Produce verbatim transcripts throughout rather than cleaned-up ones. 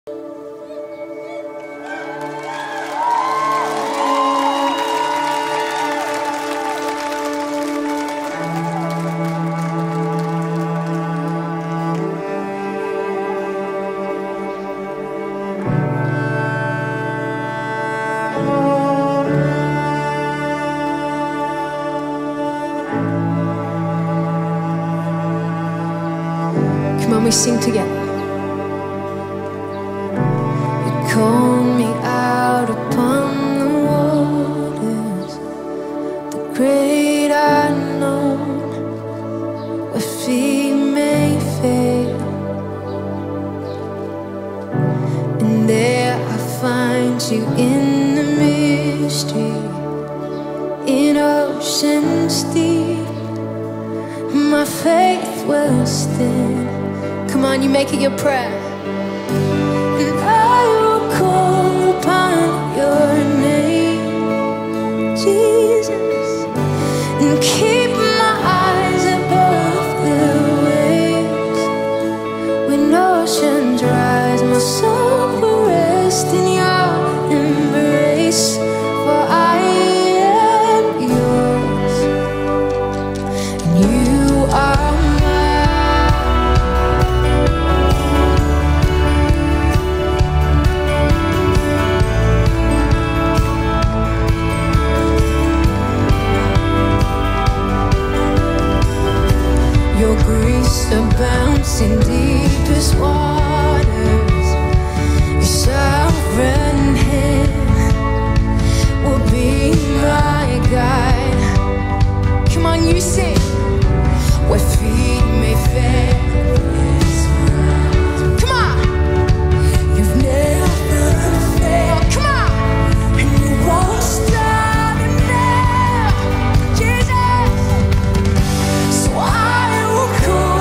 When we sing together, you called me out upon the waters, the great unknown, where feet may fail, and there I find you in the mystery, in oceans deep. My faith will stand. Come on, you make it your prayer. And I will call upon your name, Jesus, and keep my eyes above the waves. When oceans rise, my soul will rest in your embrace, for I am yours, and you are abounds in deepest waters. Your sovereign hand will be my guide. Come on, you sing. Where feet may fail. Come on. You've never failed. Come on. And you won't stop now, Jesus. So I will call.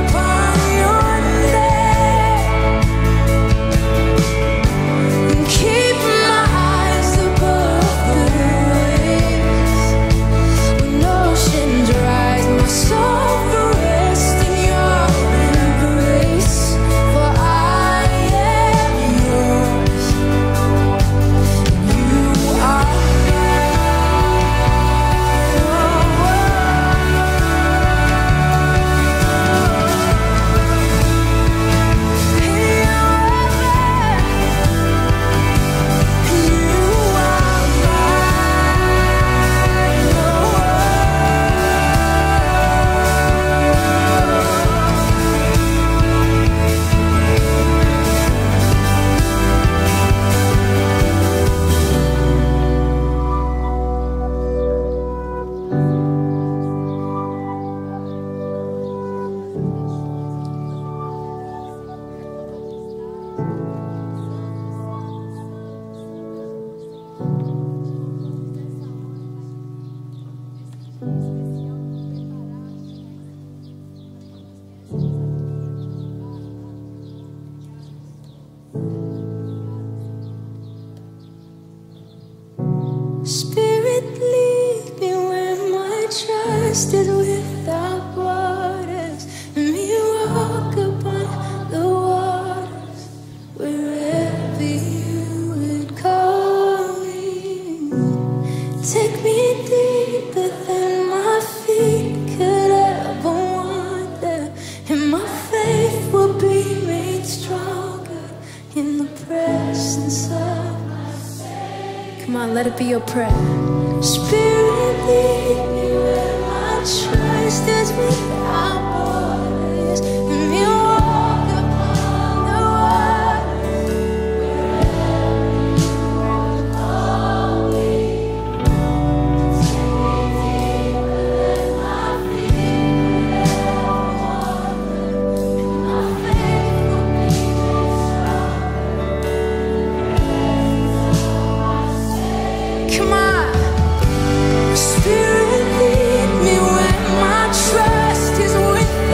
Spirit, lead me where my trust is without borders. Let me walk upon the waters wherever you would call me. Take me deeper than my feet could ever wander, and my faith will be made stronger in the presence of. Come on, let it be your prayer. Spirit, lead me where my trust is without borders. Let me walk upon the waters wherever you would call me. Take me deeper than my feet could ever wander, and my faith will be made stronger. Come on. Spirit, lead me where my trust is without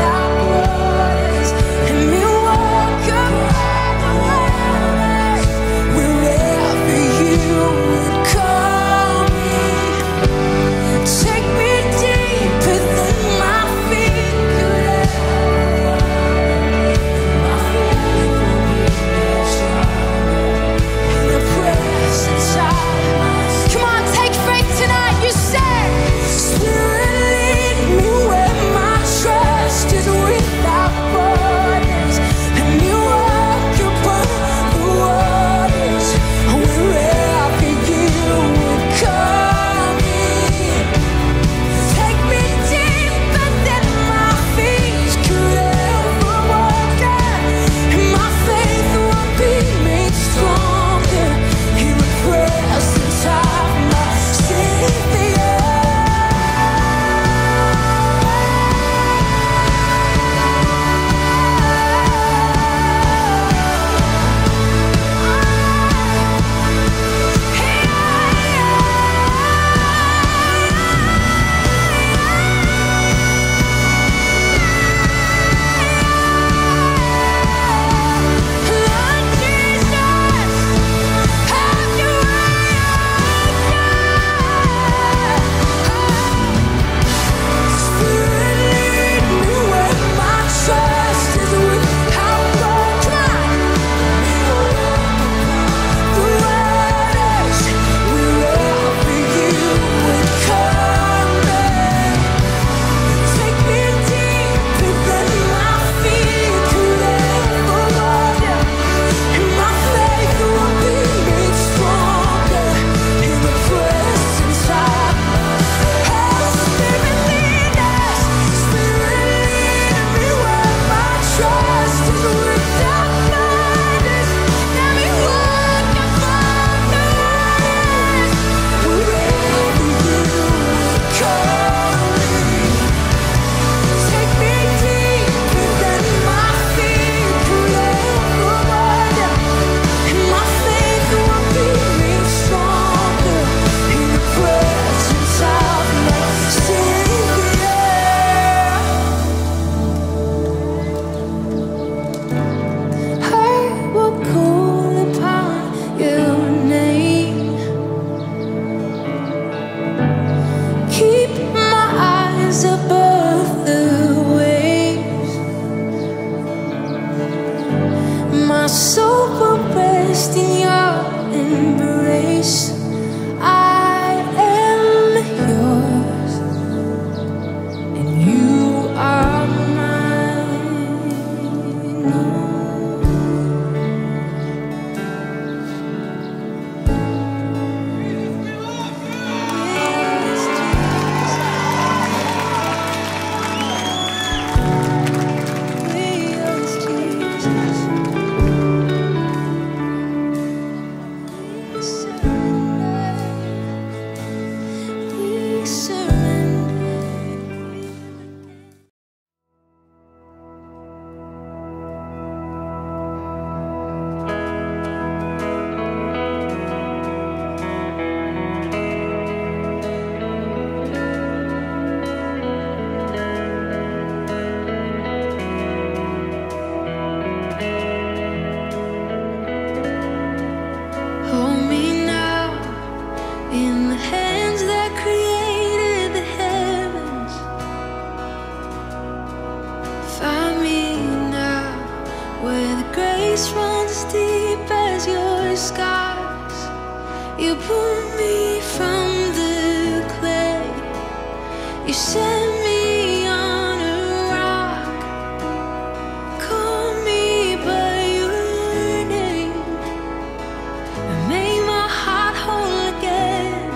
skies. You pull me from the clay. You set me on a rock. Call me by your name and make my heart whole again.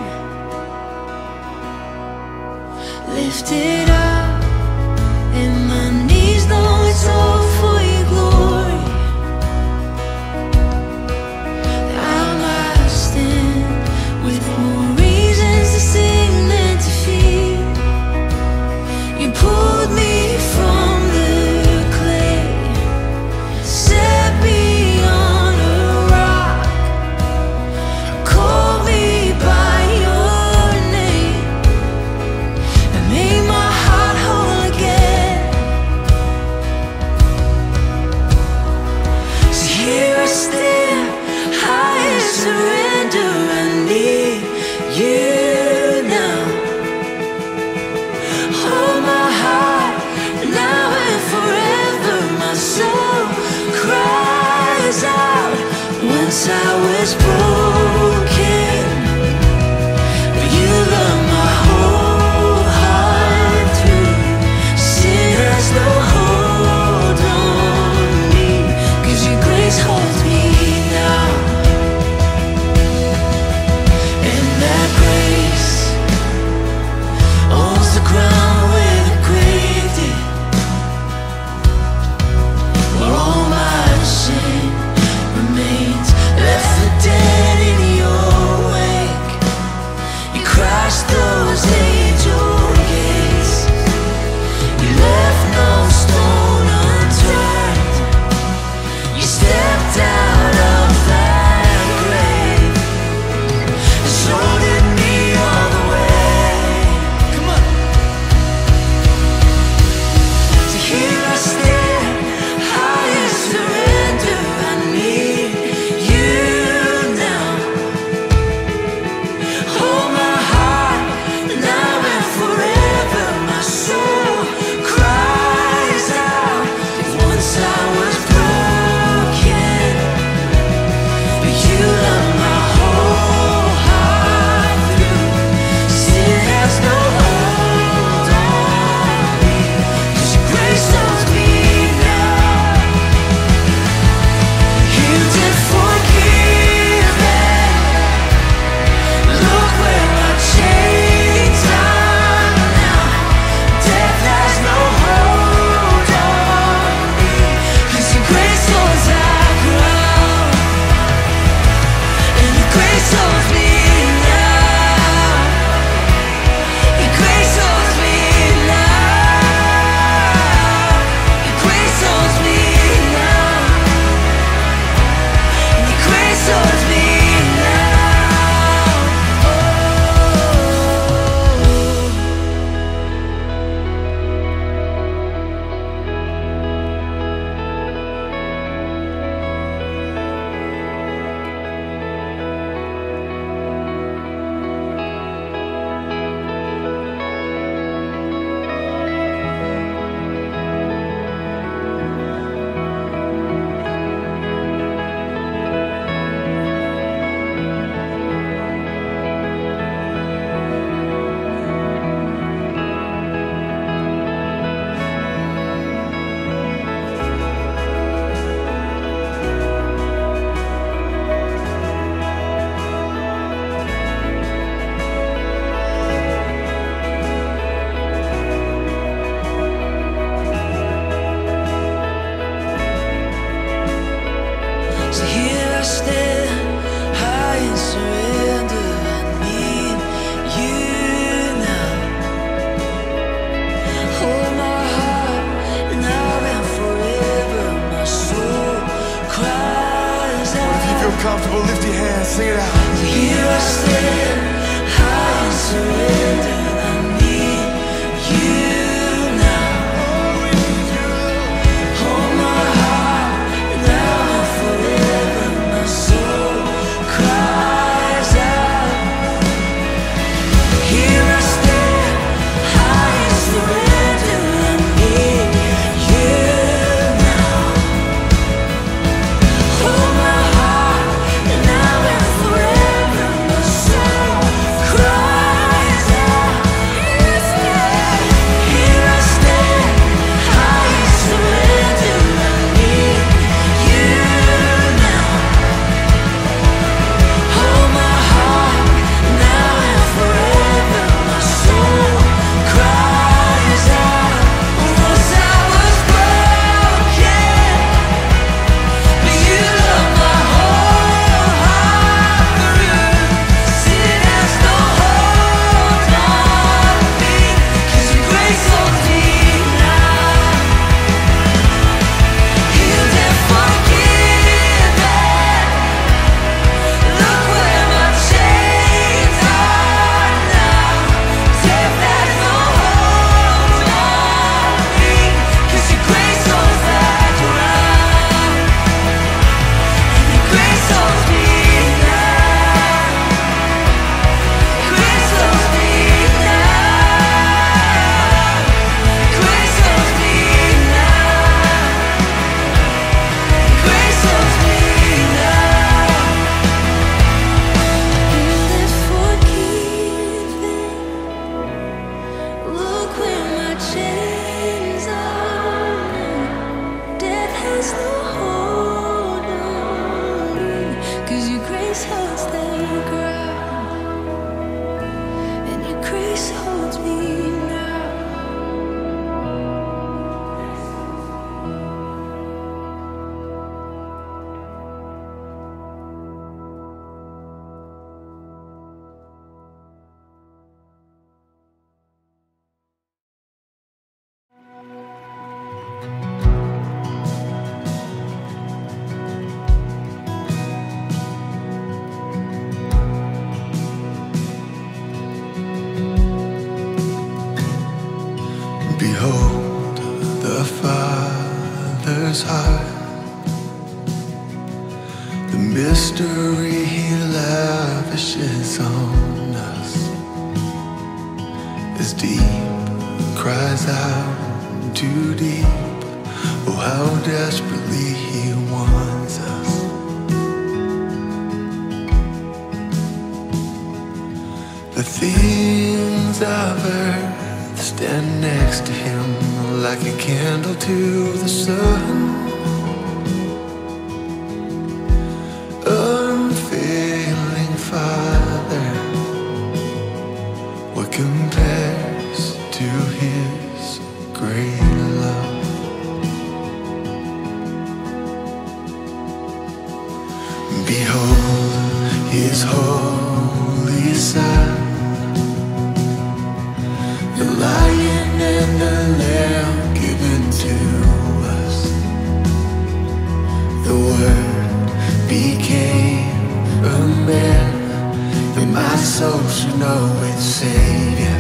Lifted up and my knees know it's all for your glory. I'm lasting with more reasons to sing than to feel. You pulled me from the clay, set me on a rock, call me by your name and make my heart whole again. So here I stand, I surrender, I need you now. Hold my heart now and forever. My soul cries out. Once I was broken, but you love my whole heart through. Sin has no hold on me, 'cause your grace holds me now. And that grace owns the ground where the grave did, where all my sin remains, left for dead in your wake. You crashed those angel gates. You left no stone unturned. You stepped out of that grave and showed it me all the way. Come on. So here I stand, I surrender, I need you now. Hold my heart now and forever. My soul cries out. Once I was broken, but you love my whole heart through. Sin has no hold on me, 'cause your grace owns me now. You did forgive me. Look where my chains are now. Death has no hold on me, 'cause your grace owns that ground. And your grace owns me now. Your grace owns me now. Your grace owns me now. Your grace owns me now. So here I stand, I surrender, I need you now. Hold my heart now and forever. My soul cries out. If you feel comfortable, lift your hands, sing it out. So here I stand, I surrender, I need you now. Hold my heart now and forever. My soul cries out. Here I stand, I surrender, I need you now. Hold my heart now 'cause your grace holds the ground, and your grace holds me now. Behold the Father's heart, the mystery He lavishes on us. As deep cries out too deep, oh how desperately He wants us. The things of earth stand next to Him like a candle to the sun. Unfailing Father, what compares to His great love? Behold His holy Son, the Lion and the Lamb given to us. The Word became a man, and my soul should know its Savior.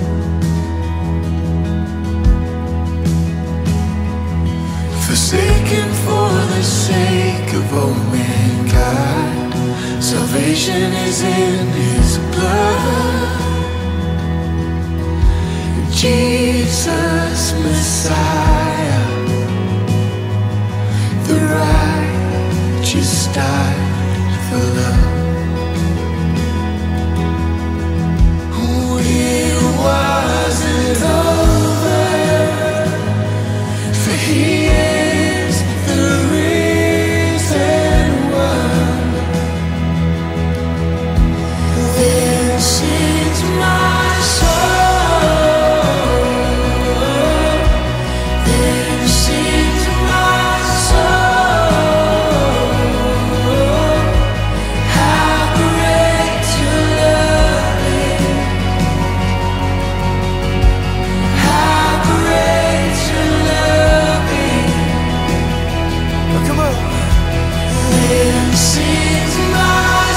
Forsaken for the sake of all mankind, salvation is in His blood. Jesus Messiah, the righteous died for love. It wasn't over, for He is the risen one. This is my soul. This is my soul. How great Your love is. How great Your love is. Oh, come on. This is my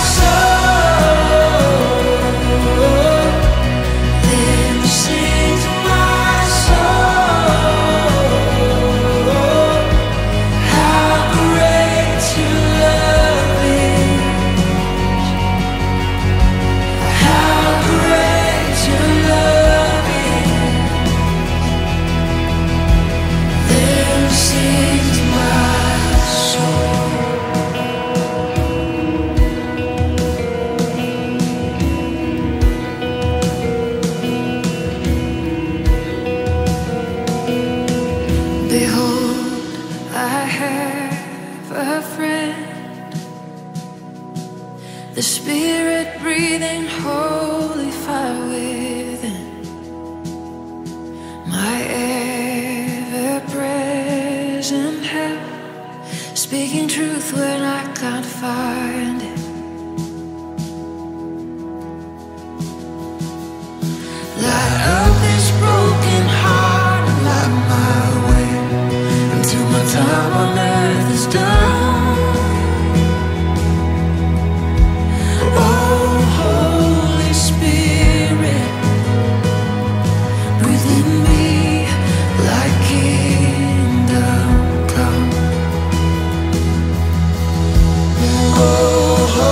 soul. This is my soul. How great Your love is. How great Your love is. This is my soul. Behold, I have a friend, the Spirit breathing holy fire within, my ever-present help, speaking truth when I can't find it. Light up this broken heart and light my way until my time on earth is done. Oh, Holy Spirit, breathe in me like kingdom come. Oh,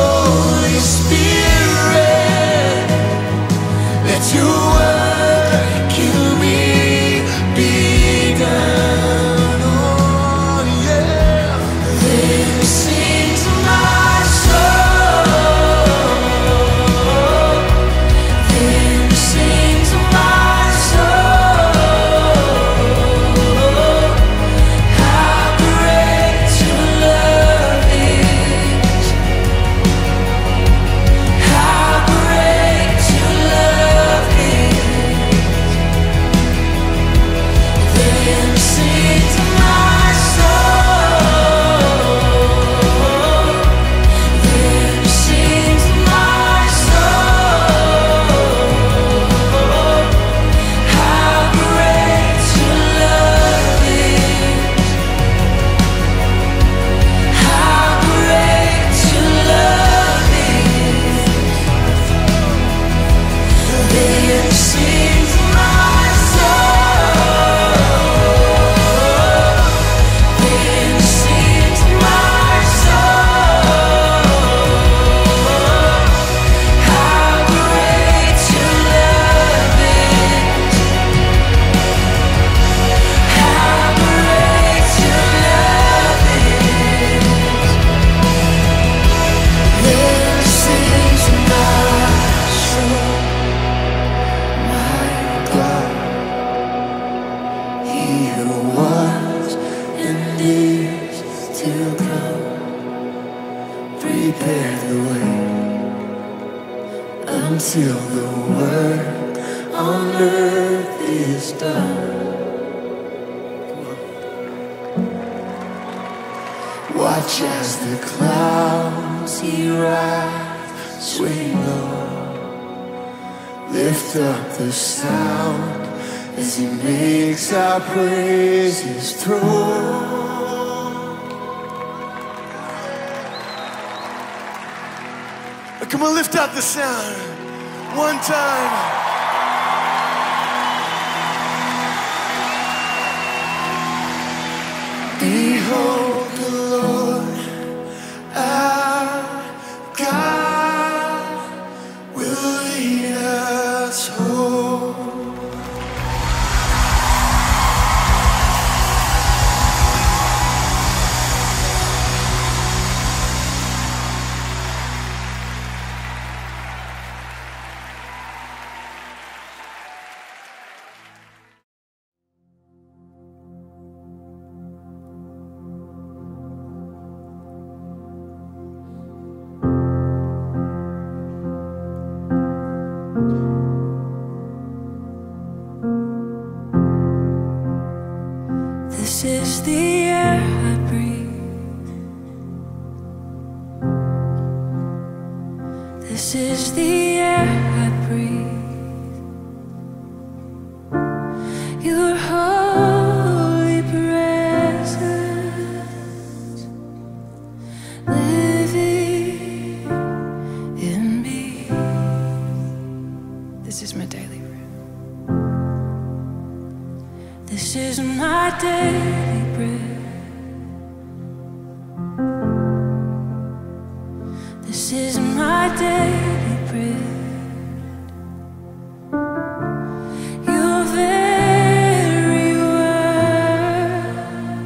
prepare the way until the work on earth is done. Watch as the clouds he rise, swing low. Lift up the sound as he makes our praises through. Come on, lift up the sound one time. Behold the Lord, our God will lead us home. This is the air I breathe. This is the air I breathe. Your holy presence living in me. This is my daily bread. This is my daily bread. This is my daily bread. Your very word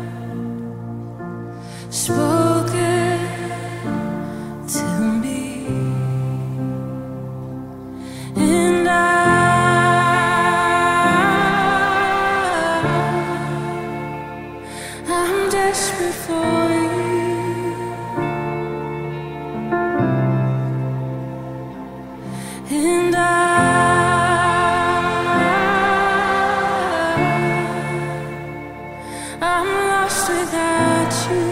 spoken to me, and I I'm desperate for you, and I, I'm lost without you.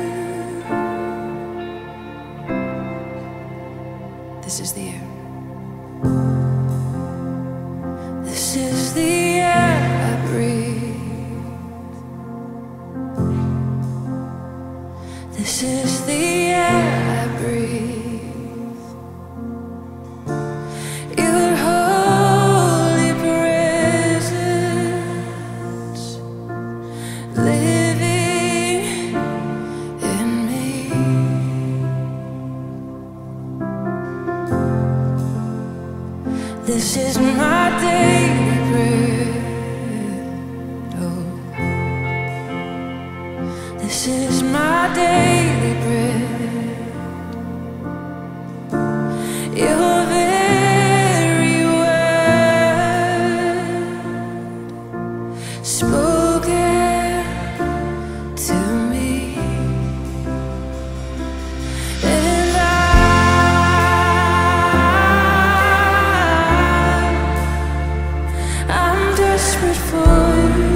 This is the air. This is the air I breathe. This is the air I breathe. Your holy presence living in me. This is my daily bread. Oh. This is my daily bread. Your very word spoken to me, and I, I'm desperate for you.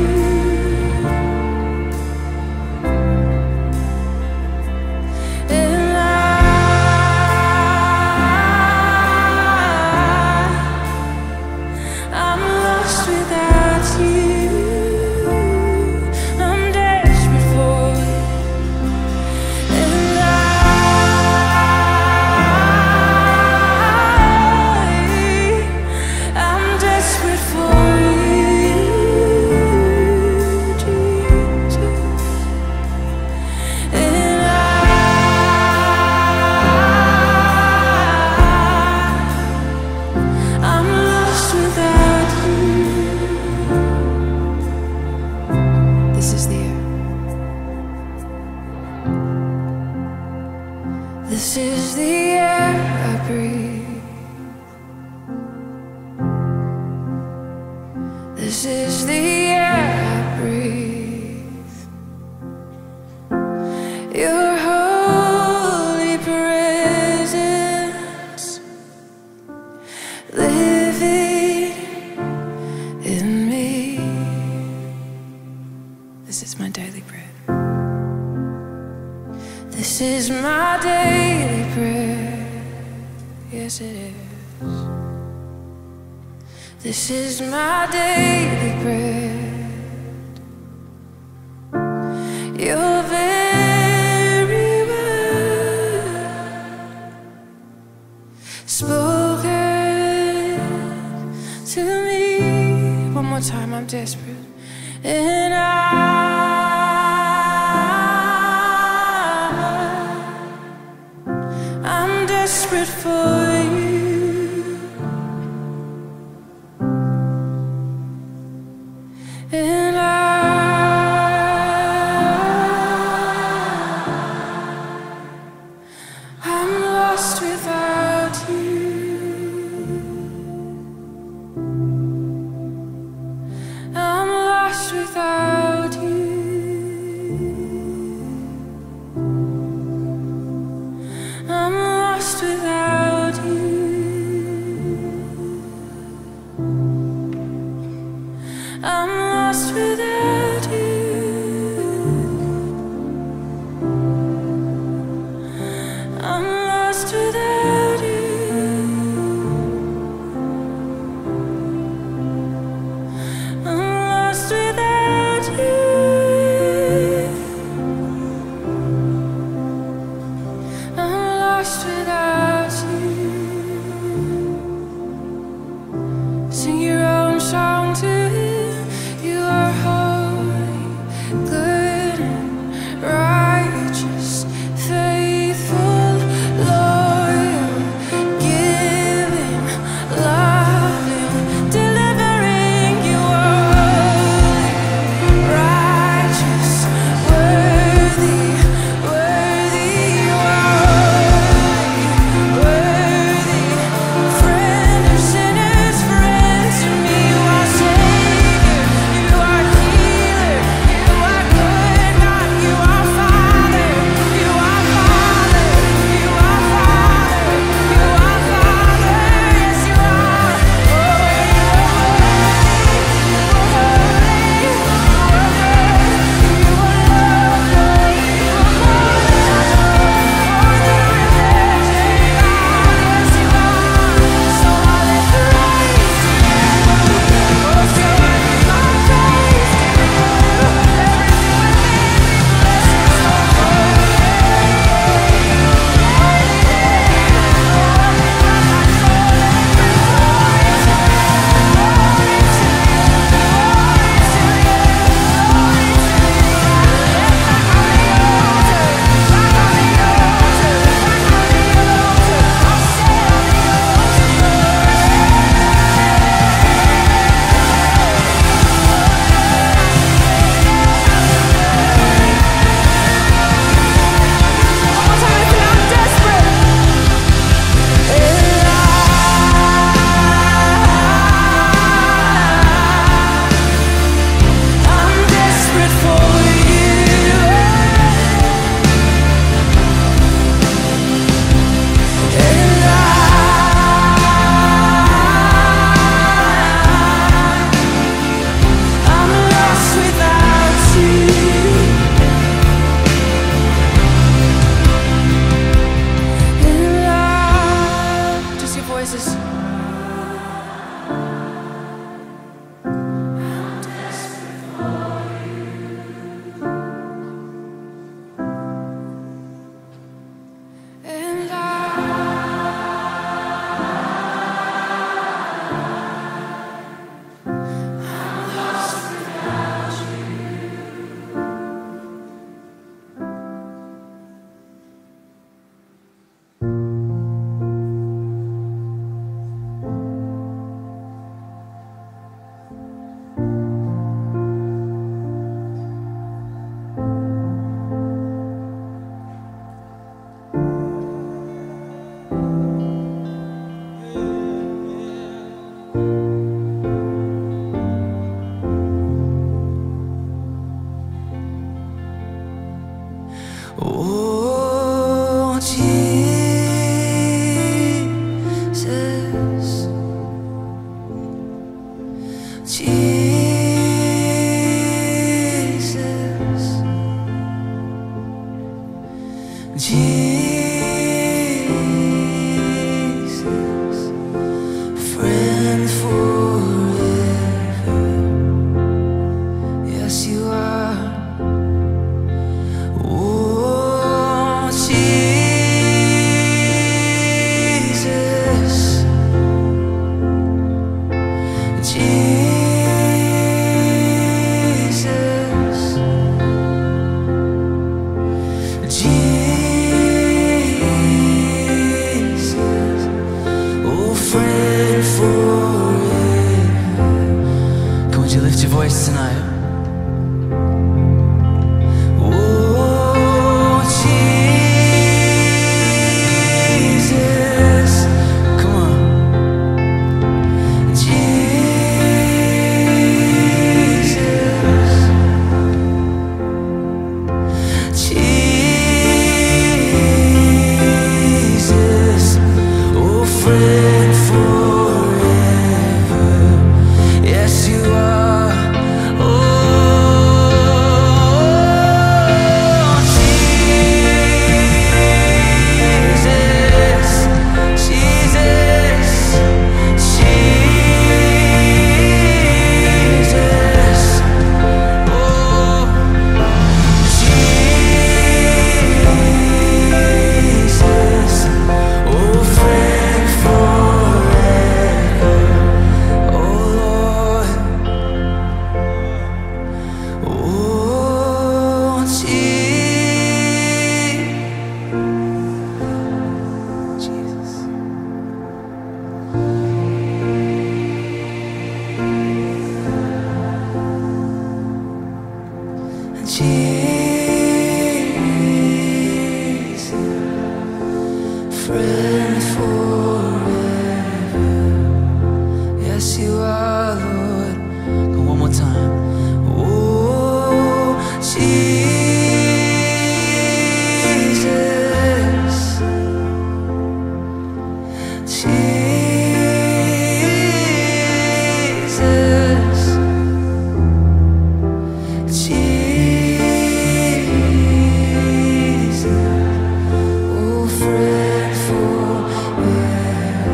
This is the air I breathe. This is the air I breathe. Your holy presence This is my daily prayer. Yes, it is. This is my daily bread. Your very word spoken to me. One more time, I'm desperate. And I, I'm desperate for you. And I, I'm lost without you. I'm lost without you. I'm lost without you. I'm lost without you. I'm lost without you. I'm lost without you. I'm lost without you. Sing your own song to him. You are holy, good and righteous, faithful, loyal, giving, loving, delivering. You are holy, righteous, worthy, worthy. You are holy, friend forever. Yes, you are, Lord. Go one more time. Oh, Jesus, Jesus, Jesus, oh, friend forever.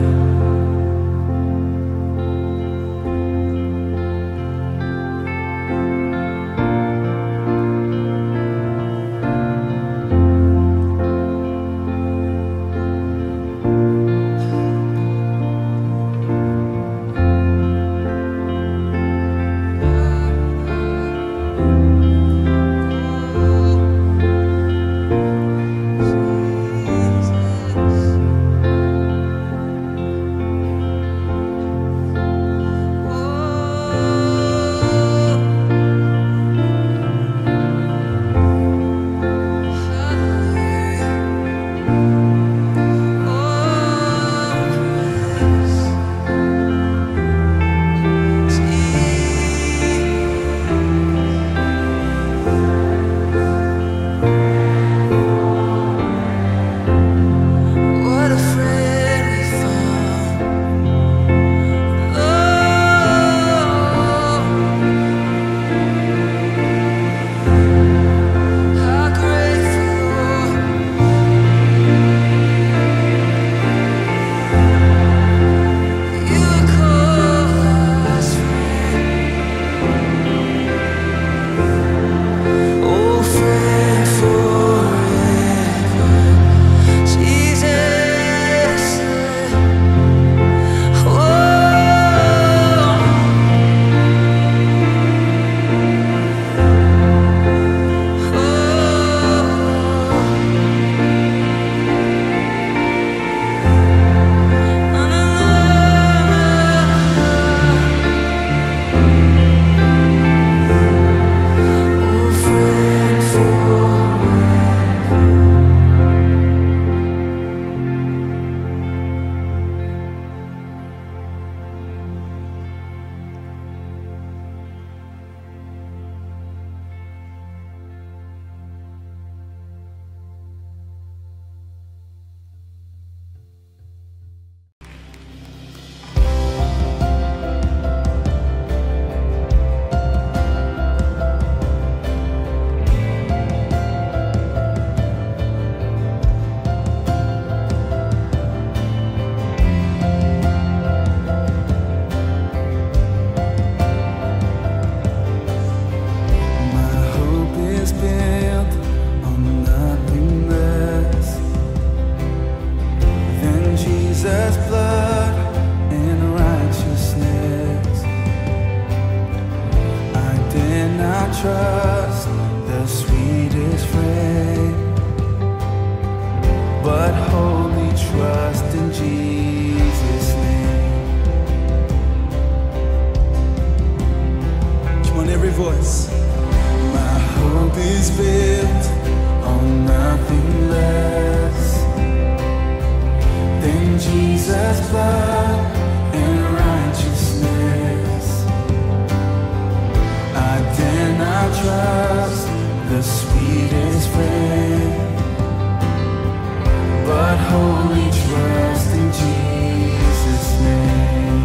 What a friend we found. Oh, how grateful you call us friend. Oh, friend forever. Jesus, oh, oh, friend forever. My hope is built on nothing less than Jesus' blood and righteousness. I dare not trust the sweetest frame, but wholly trust in Jesus' name. Come on, every voice. My hope is built on nothing less than Jesus' blood and righteousness. I dare not trust the sweetest frame, but wholly trust in Jesus' name.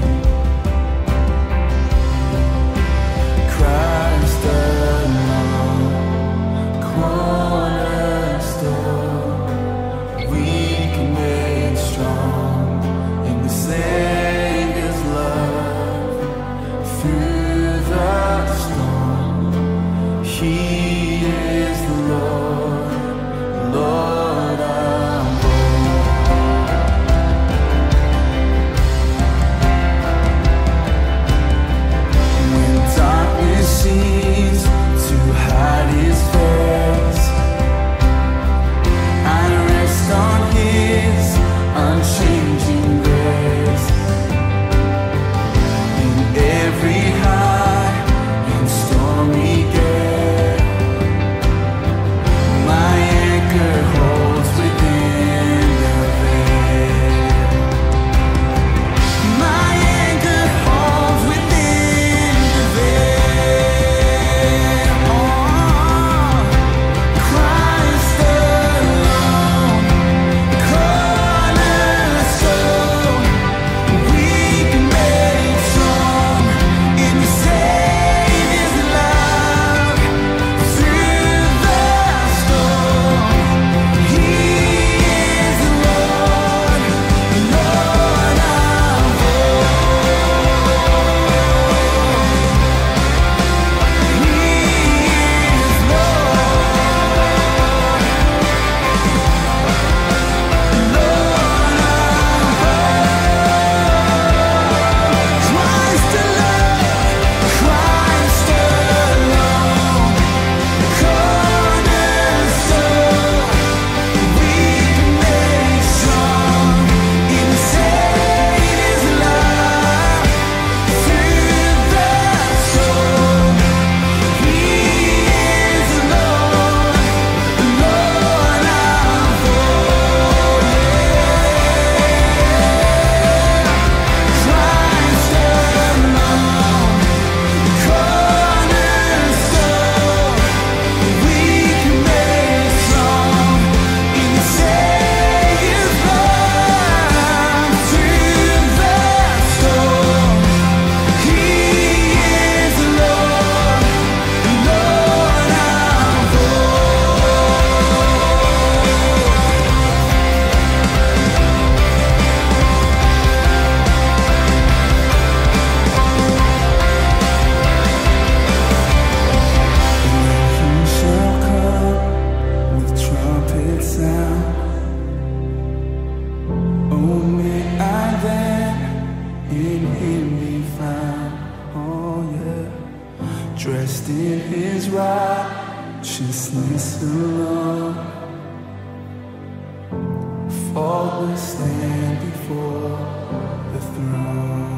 Christ alone, cornerstone, weak and made strong in the Savior's love. Through the storm, He is the Lord, Lord I'm born. in him be found. Oh yeah, dressed in his righteousness alone, faultless stand before the throne.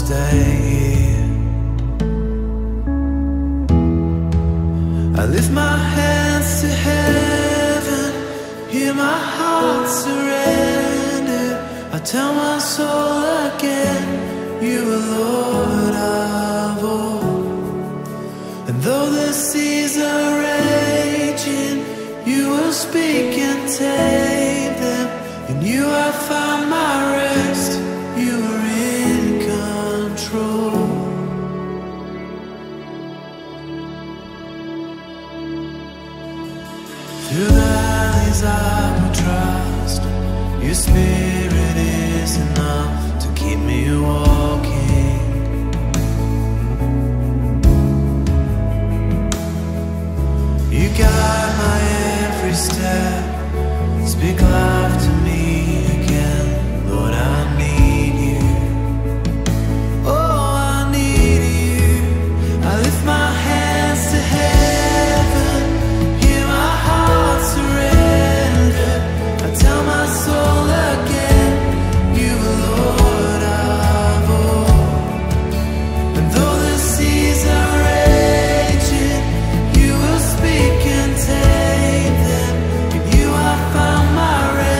stay here. I lift my hands to heaven, hear my heart surrender. I tell my soul again, you are Lord of all. And though the seas are raging, you will speak and tame them. In you I found my rest, you are in control. Through valleys I will trust, your spirit is enough to keep me walking. You guide my every step, speak life to me again. Lord, I need you. Oh, I need you. I lift my hands to heaven, hear my heart surrender. I tell my soul again, you are Lord of all. And though the seas are raging, you will speak and tame them. In you I found my rest.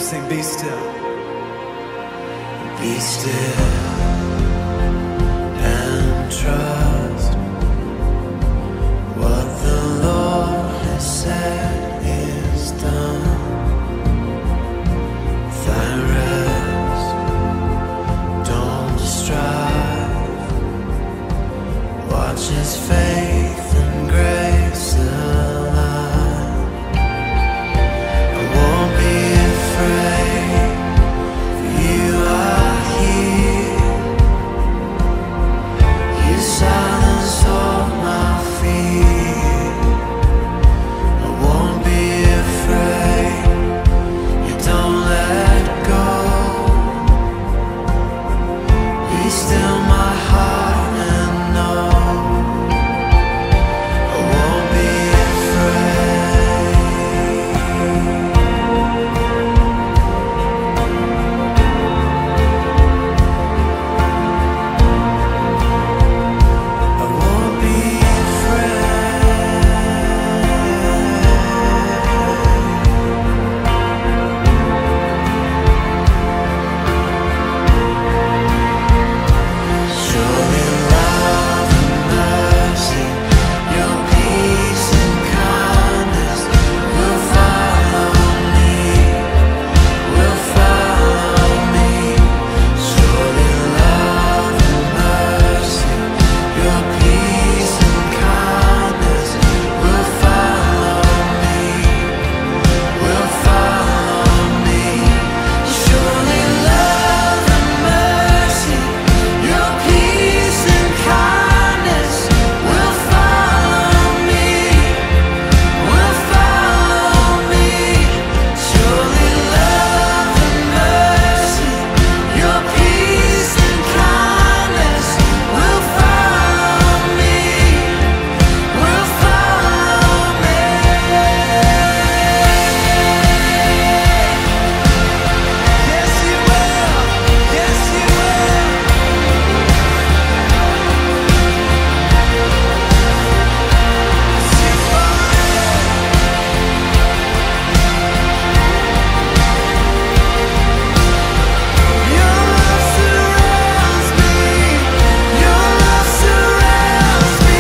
sing, be still. Be still and trust what the Lord has said is done. Find rest, don't strive. Watch His faith and grace align. I won't be afraid, for you are here. You silence all my fear. I won't be afraid, you don't let go. Be still my heart and know I won't be afraid. I won't be surely love and mercy, your peace and kindness will follow me, will follow me. Surely love and mercy, your peace and kindness will follow me, will follow me. Surely love and mercy, your peace and kindness will follow me, will follow me. Surely love and mercy, your peace and kindness will follow me, will follow me. Yes, you will. Yes, you will. Your love surrounds me. Your love surrounds me.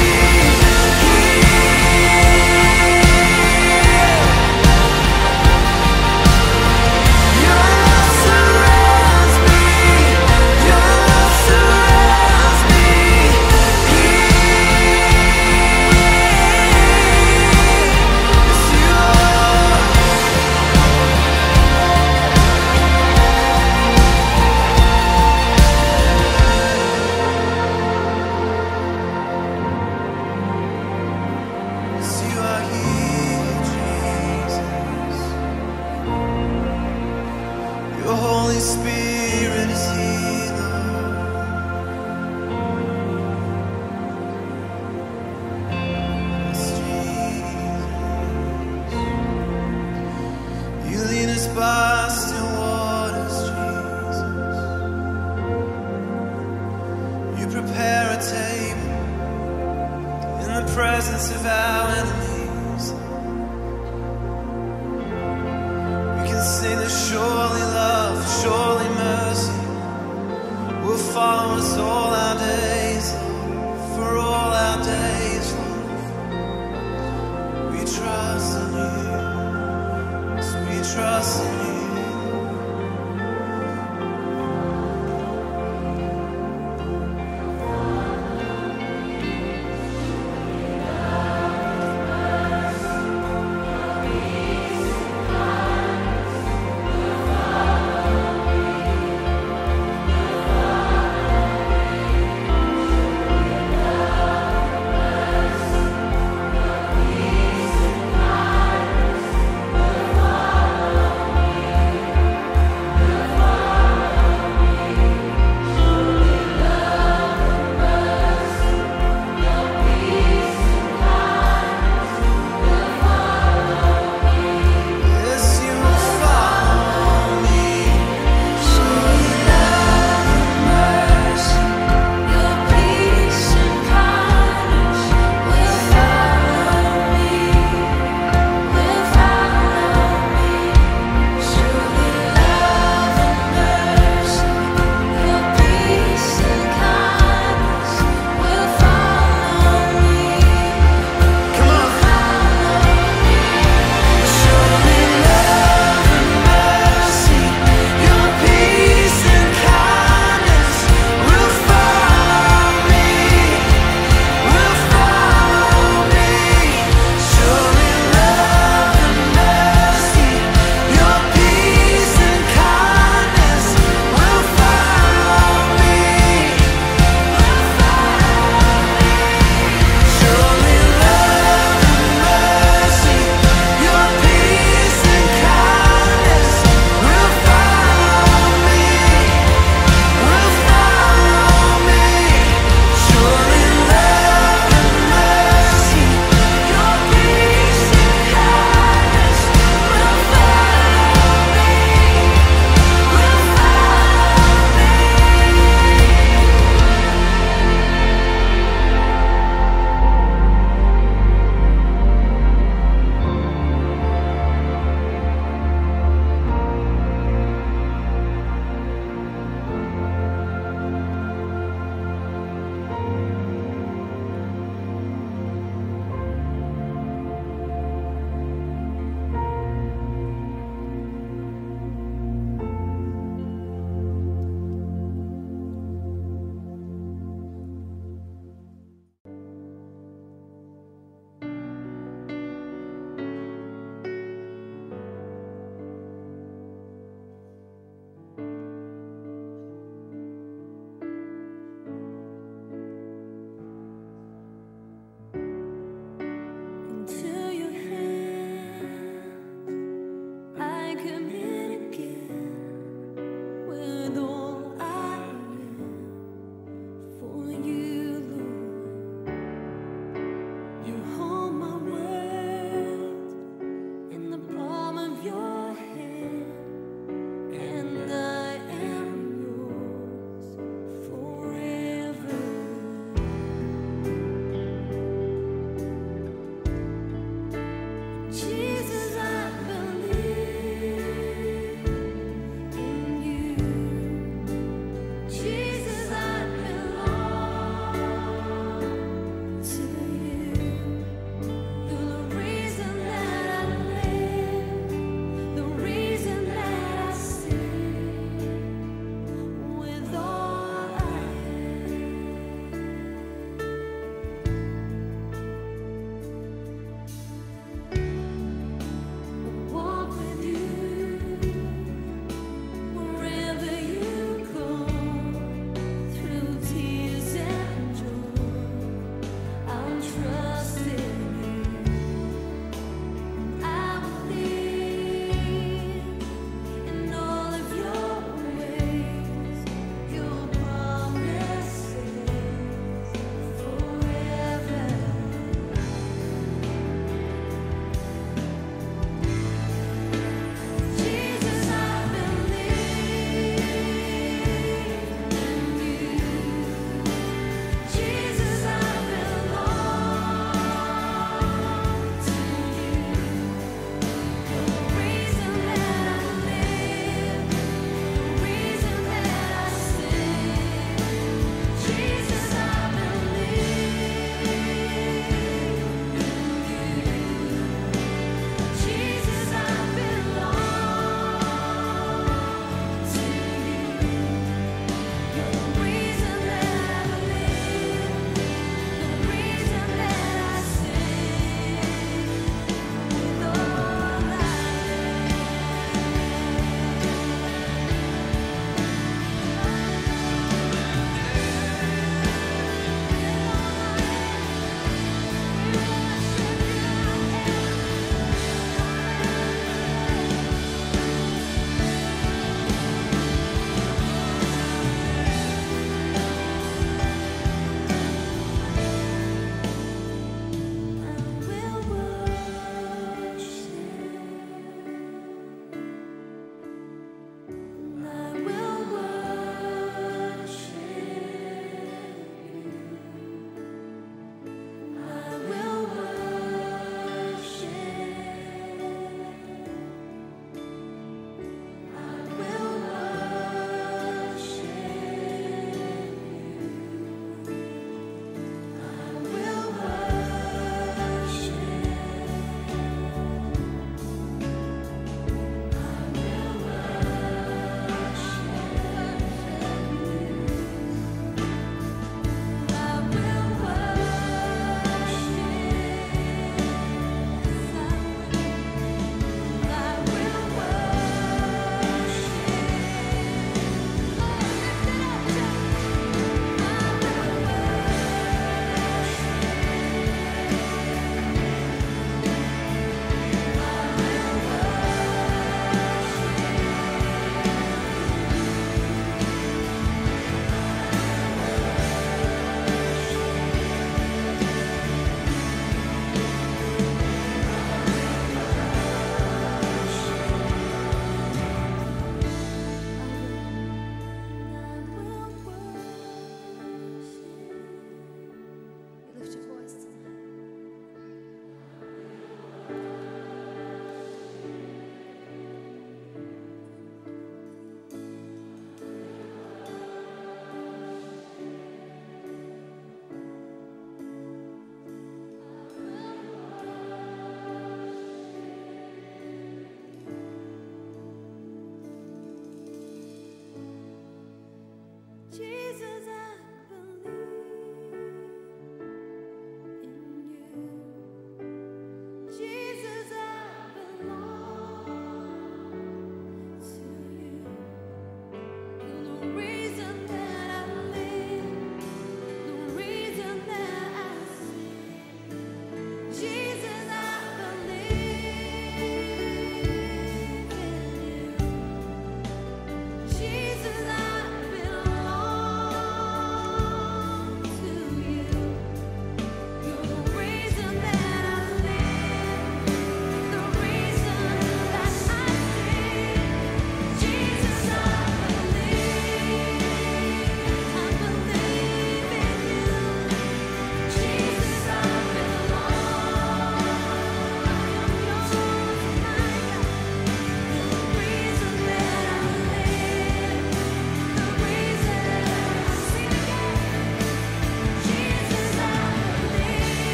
Your love surrounds me. Your love surrounds me. Yes, you are. Yes, you are here, Jesus. Your Holy Spirit is here, Lord. Yes, Jesus. You lead us by still waters, Jesus. You prepare a table in the presence of our enemies. We can sing that surely love, surely mercy will follow us all our days, Lord, for all our days, Lord. We trust in you, yes, we trust in you.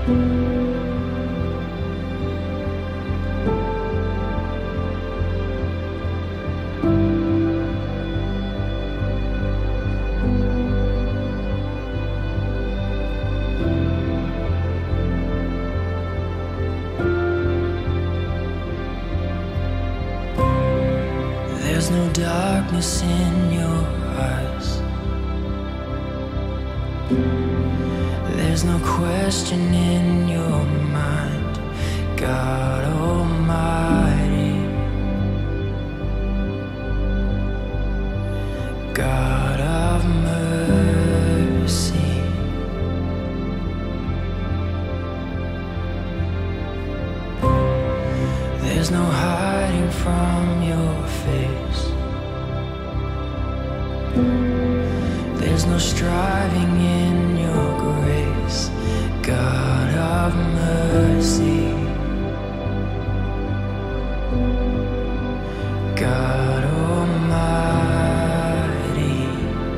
There's no darkness in your eyes. There's no question in your mind, God Almighty, God of mercy. There's no hiding from your face. There's no striving in your grace, God of mercy, God Almighty.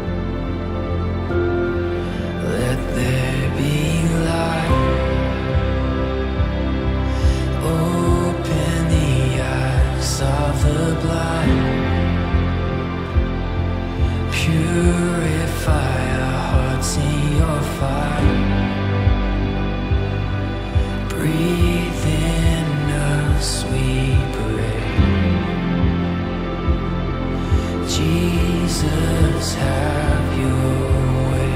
Let there be light. Open the eyes of the blind. Purify our hearts in your fire. Breathe in us, we pray. Jesus, have your way.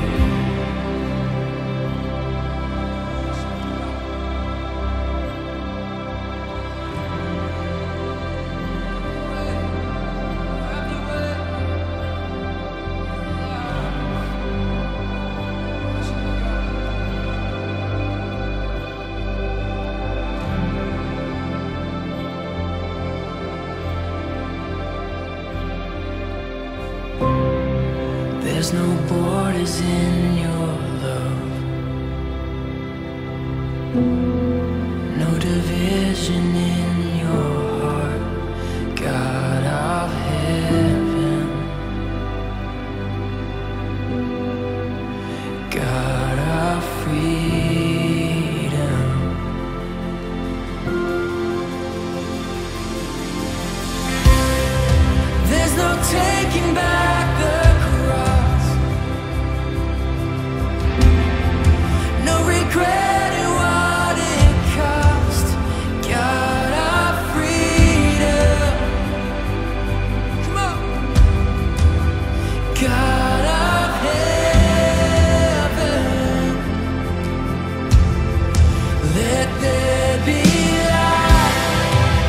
There's no borders in your love, no division in your heart, God of heaven, God of freedom. There's no taking back the regretting what it cost, God of freedom. Come on, God of heaven. Let there be light.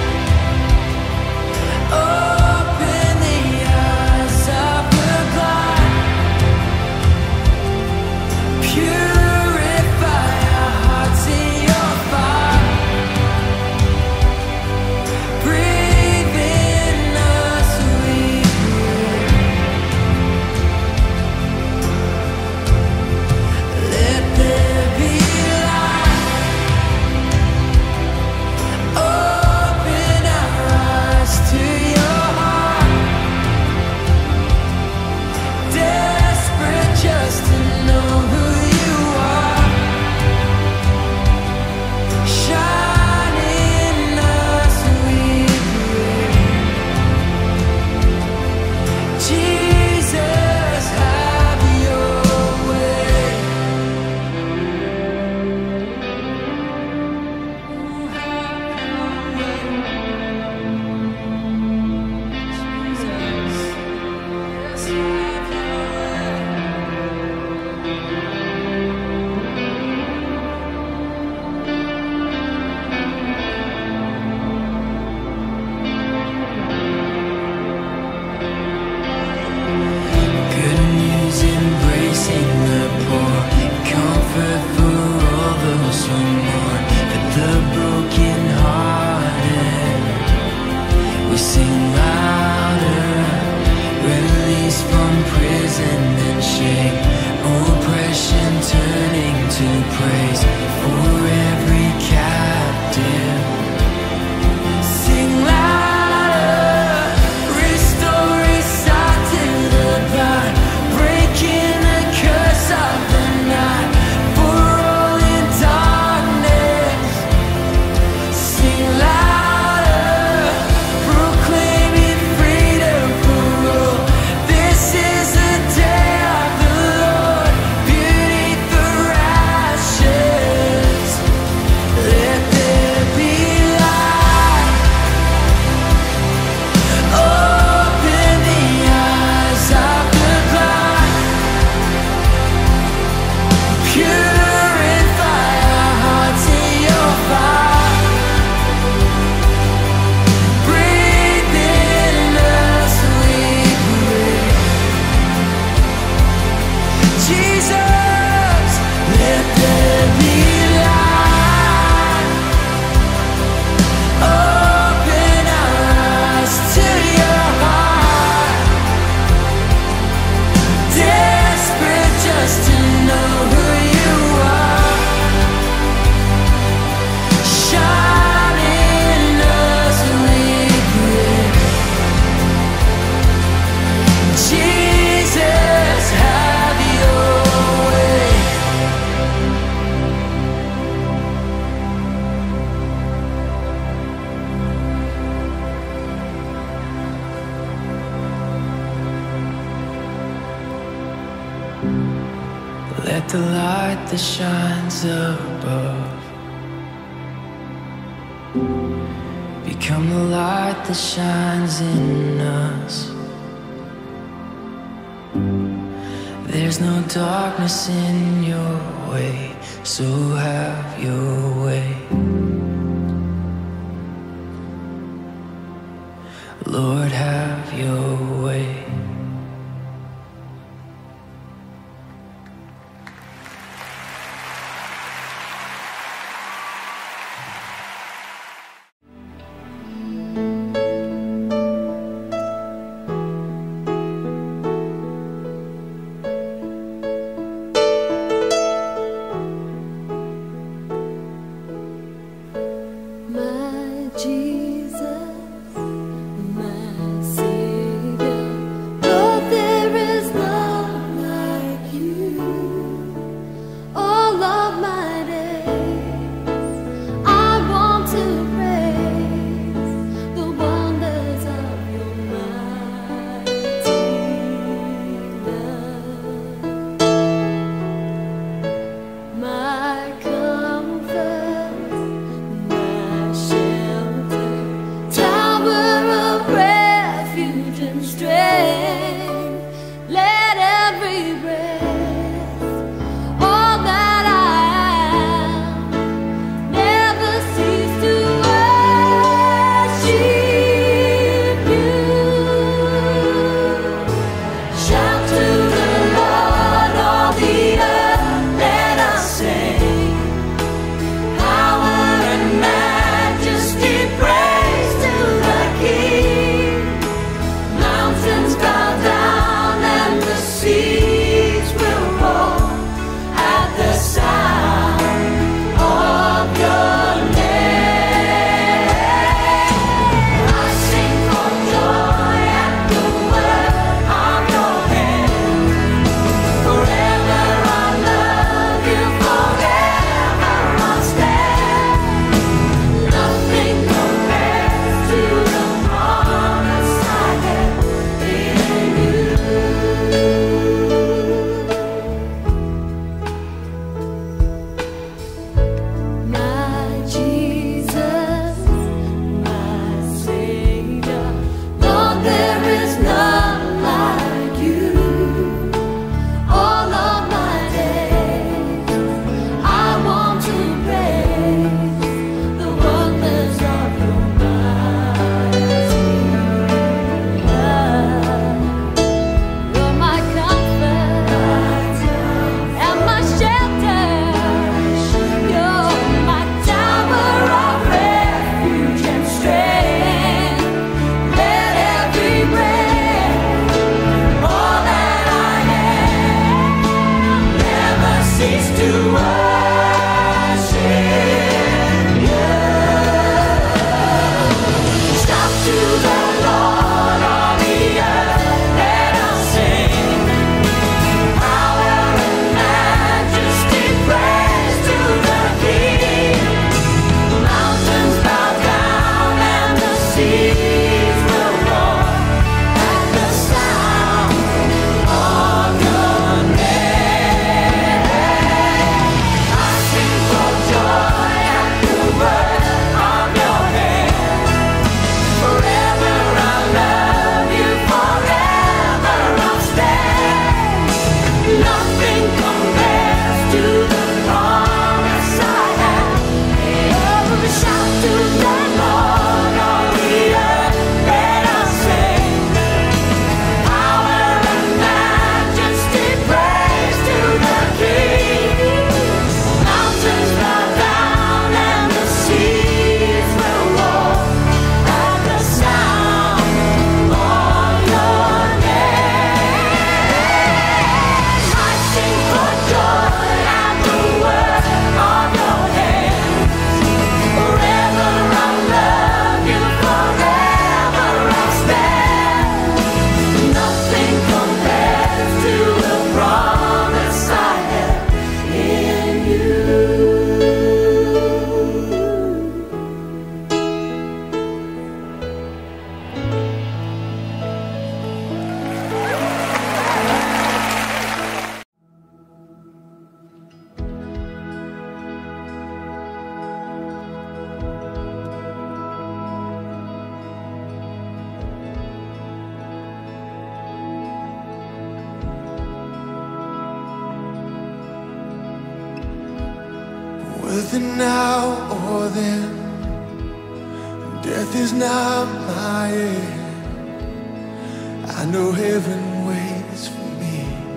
Open the eyes of the blind. Pure. Darkness Let the light that shines above become the light that shines in us. There's no darkness in your way, so have your way. Lord, have your way. Breath whether now or then, death is not my end. I know heaven waits for me.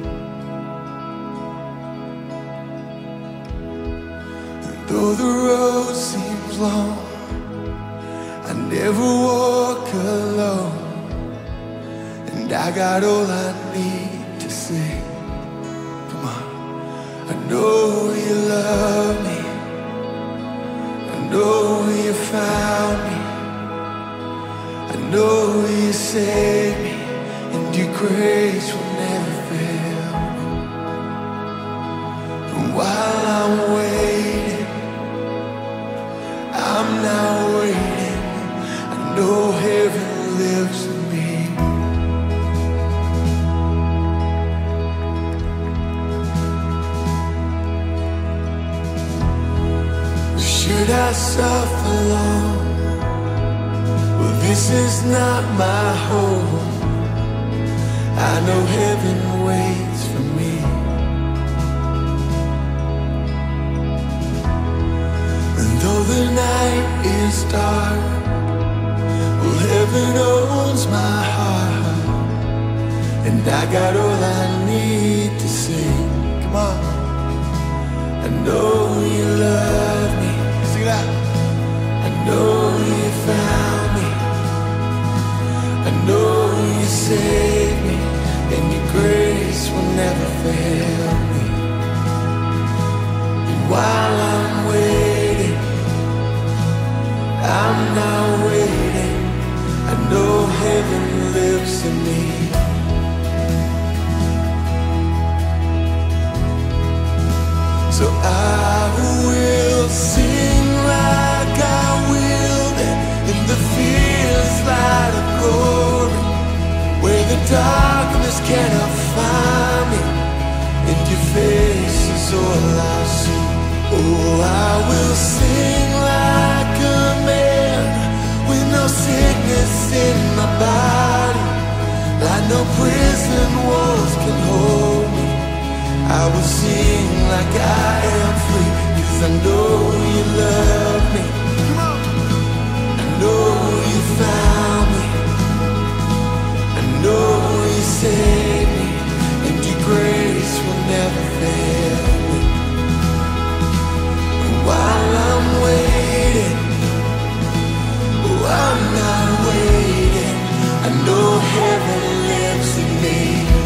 And though the road seems long, I never walk alone. And I got all I need to say. Come on. I know you love me. I know you found me. I know you saved me. And your grace will never fail me. And while I'm waiting, I'm not waiting. I know heaven lives in me. Should I suffer long? Well, this is not my home. I know heaven waits for me. And though the night is dark, well, heaven owns my heart. And I got all I need to sing. Come on. I know you love me. Sing that. I know you found me. I know you saved me. And your grace will never fail me. And while I'm waiting, I'm not waiting. I know heaven lives in me. So I will sing like I will then in the fields light of glory, where the darkness cannot find me, and your face is all I see. Oh, I will sing like a man with no sickness in my body, like no prison walls can hold me. I will sing like I am free, 'cause I know you love me. I know you found me. I know you saved me, and your grace will never fail me. And while I'm waiting, oh, I'm not waiting. I know heaven lives in me.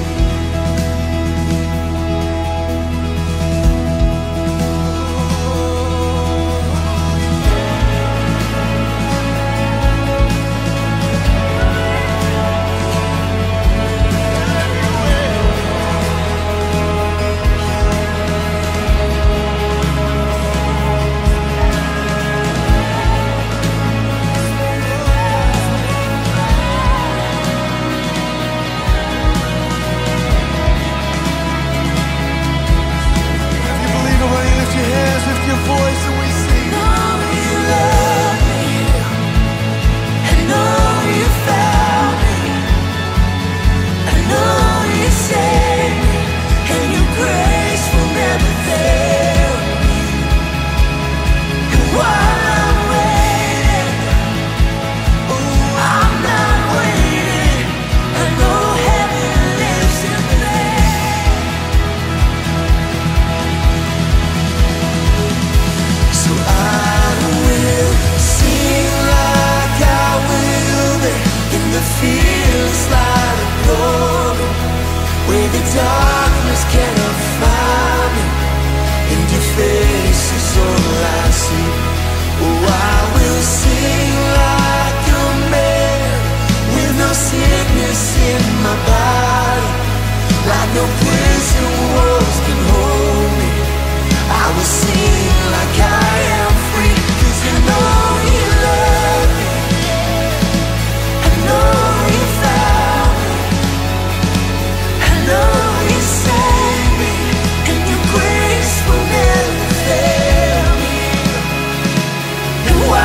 Darkness cannot find me, and your face is all I see. Oh, I will sing like a man with no sickness in my body, like no prison walls can hold me. I will sing like I am free, 'cause I know you love me. I know you found me. I know you saved me, and your grace will never fail me. And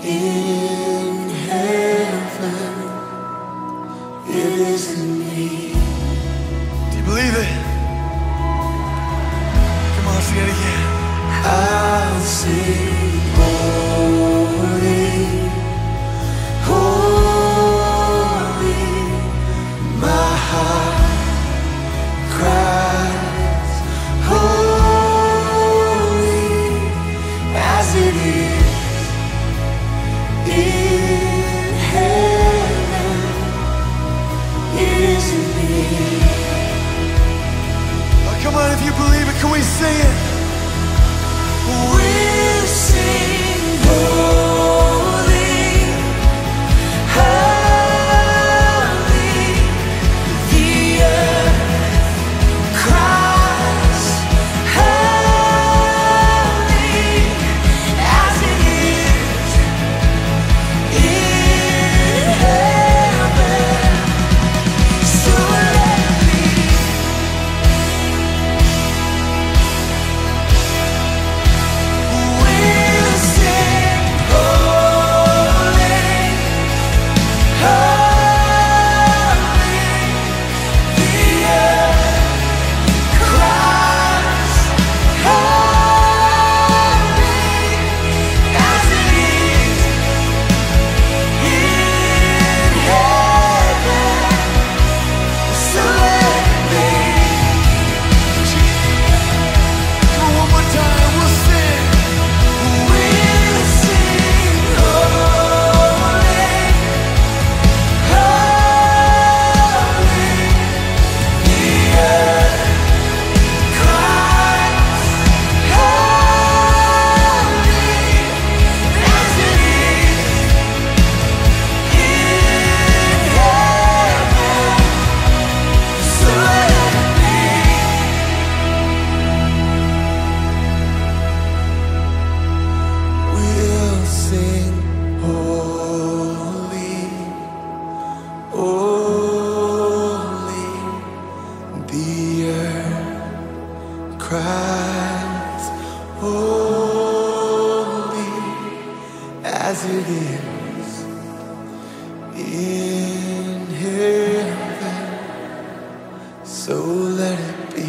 in heaven. It is in me. Do you believe it? Come on, sing it again. I'll sing holy, holy. My heart cries holy, as it is in heaven. It is in me. Oh, come on, if you believe it, can we sing it? We'll sing holy, holy. The earth cries holy, as it is in heaven. So let it be. We'll sing holy, holy. The earth cries holy, as it is in heaven. So let it be. Come on, one more time, we'll sing. We'll sing holy, holy. The earth cries holy, as it is in heaven. So let it be. We'll sing holy, holy. The earth cries holy, as it is in heaven. So let it be.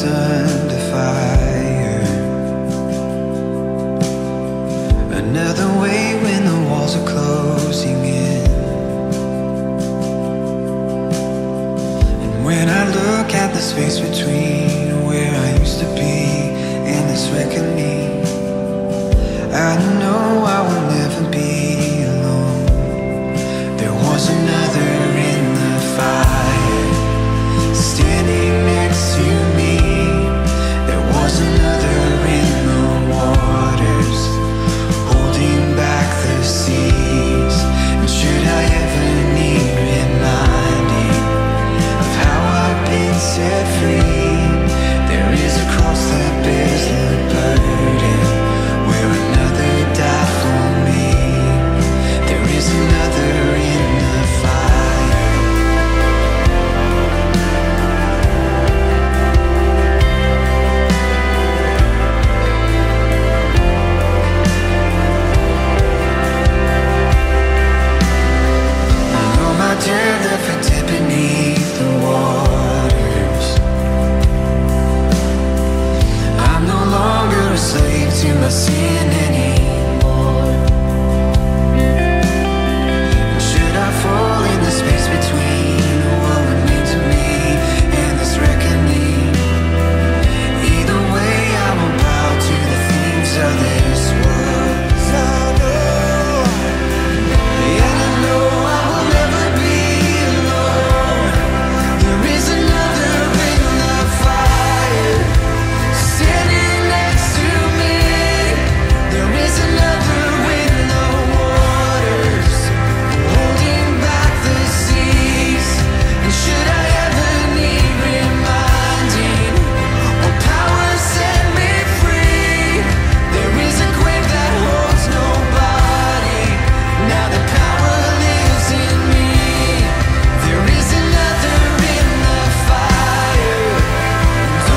house under fire. Another way when the walls are closing in. And when I look at the space between where I used to be and this reckoning, I know I will never be alone. There was another in the fire, standing next to me. There was another in the waters, holding back the seas. And should I ever need reminding of how I've been set free, there is a cross that bears the burden, where another died for me. There is another in the fire. And all my dirt left for dead beneath the waters. I'm no longer a slave to my sin anymore. And should I fall in the space between what remains of me and this reckoning, either way I will bow to the things of this world. 'Cause I know, and I know I will never be alone. There is another in the fire, standing next to me. There is another in the waters, holding back the seas. And should I ever need reminding, or power set me free, there is a grave that holds nobody. Now the power lives in me. There is another in the fire. Oh,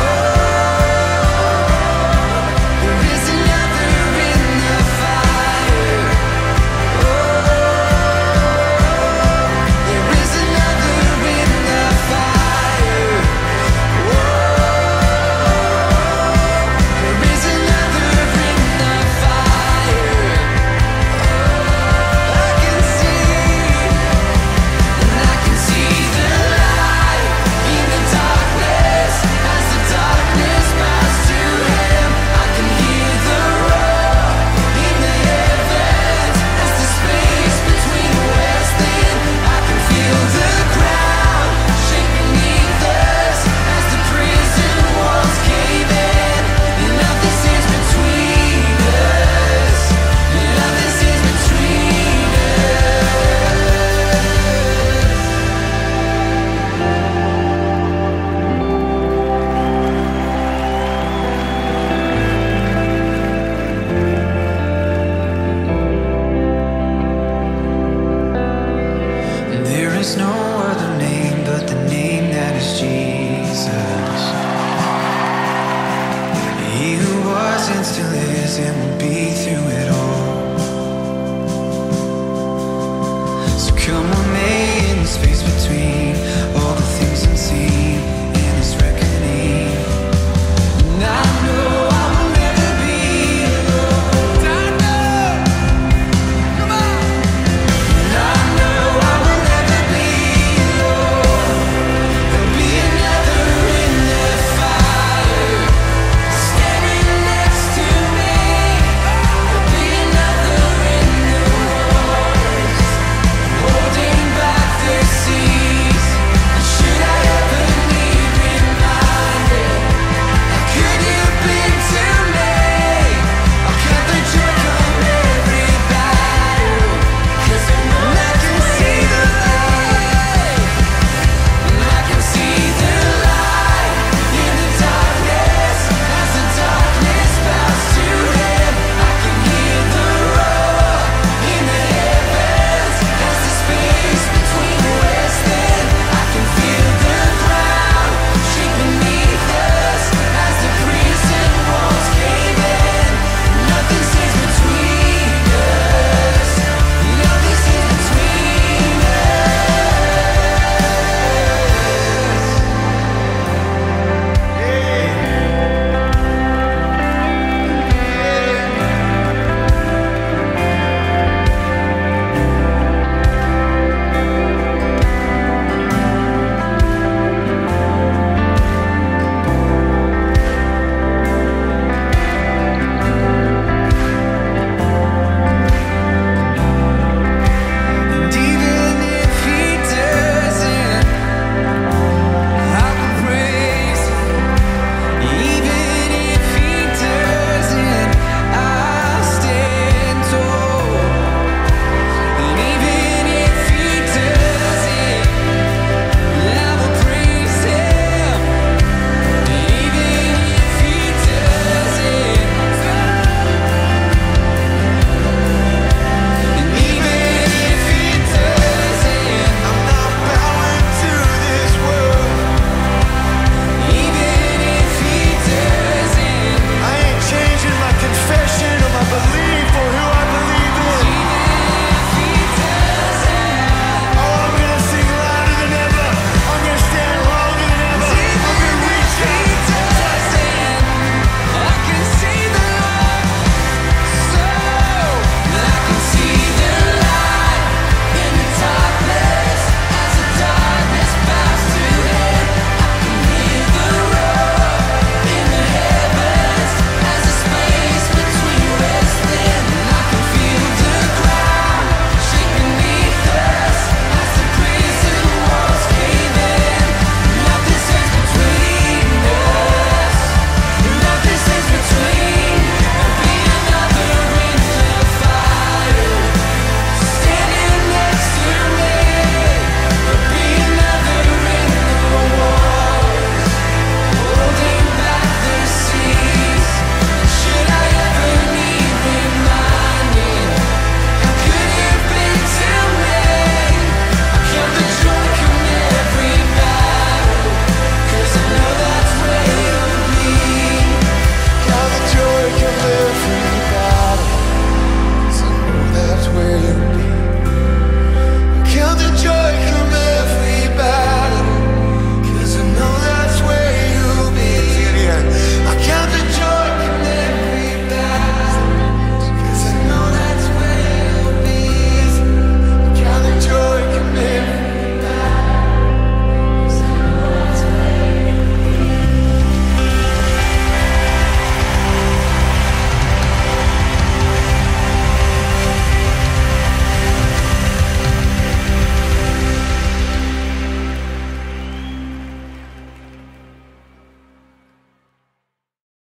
there is another in the fire. Oh, there is another in the fire. Oh, there is another in the fire. I can see, and I can see the light in the darkness. As the darkness bows to Him, I can hear the roar in the heavens. As the space between the west and I can feel the ground shake beneath us. As the prison walls cave in, and nothing stands between us. Nothing stands between us. There is no other name but the name that is Jesus. He who was and still is and will be through it all. So come on, May, in the space between